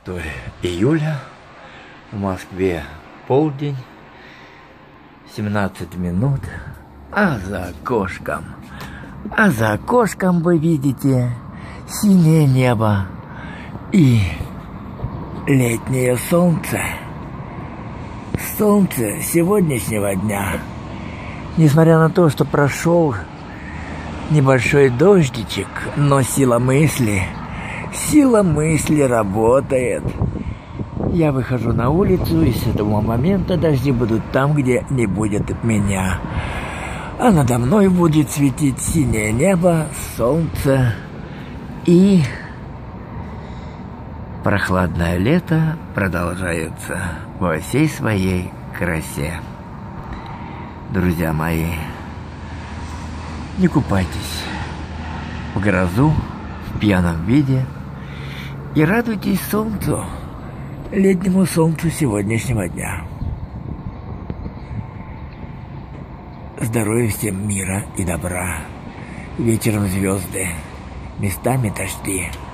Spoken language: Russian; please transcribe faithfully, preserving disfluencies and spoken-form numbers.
июля, в Москве полдень, семнадцать минут, а за окошком, а за окошком вы видите синее небо и летнее солнце. Солнце сегодняшнего дня, несмотря на то, что прошел небольшой дождичек, но сила мысли, сила мысли работает. Я выхожу на улицу, и с этого момента дожди будут там, где не будет меня. А надо мной будет светить синее небо, солнце и прохладное лето продолжается во всей своей красе. Друзья мои, не купайтесь в грозу, в пьяном виде и радуйтесь солнцу, летнему солнцу сегодняшнего дня. Здоровья всем, мира и добра. Вечером звезды, местами дожди.